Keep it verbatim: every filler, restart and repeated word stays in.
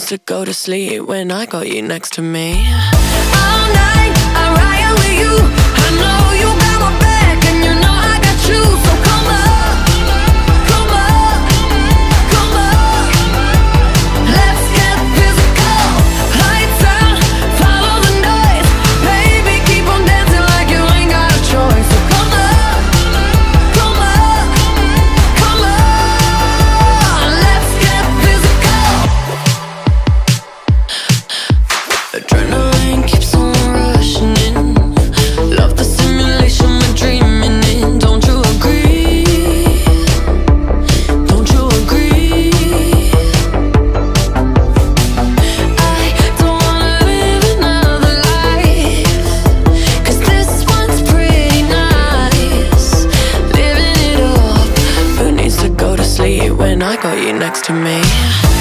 needs to go to sleep when I got you next to me? All night, I ride with you. I know you got my back, and you know I got you. So come up, come up, come up. Let's get physical. Lights out, follow the noise. Baby, keep on dancing like you ain't got a choice. So come up, come up, come on. Let's get physical. Adrenaline keeps on rushing in. Love the simulation we're dreaming in. Don't you agree? Don't you agree? I don't wanna live another life, 'cause this one's pretty nice. Living it up. Who needs to go to sleep when I got you next to me?